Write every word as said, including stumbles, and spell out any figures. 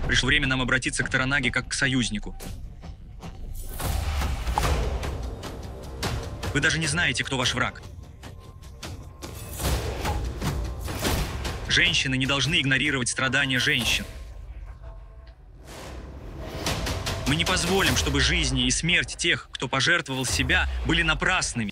Пришло время нам обратиться к Торанаге как к союзнику. Вы даже не знаете, кто ваш враг. Женщины не должны игнорировать страдания женщин. Мы не позволим, чтобы жизни и смерть тех, кто пожертвовал себя, были напрасными.